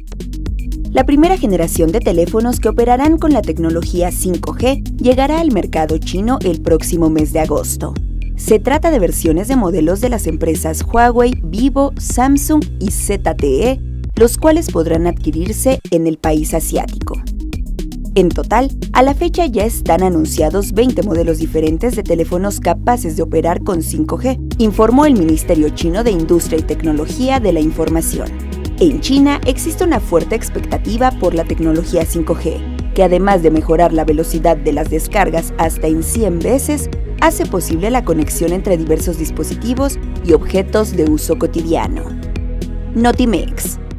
La primera generación de teléfonos que operarán con la tecnología 5G llegará al mercado chino el próximo mes de agosto. Se trata de versiones de modelos de las empresas Huawei, Vivo, Samsung y ZTE, los cuales podrán adquirirse en el país asiático. En total, a la fecha ya están anunciados 20 modelos diferentes de teléfonos capaces de operar con 5G, informó el Ministerio Chino de Industria y Tecnología de la Información. En China existe una fuerte expectativa por la tecnología 5G, que además de mejorar la velocidad de las descargas hasta en 100 veces, hace posible la conexión entre diversos dispositivos y objetos de uso cotidiano. Notimex.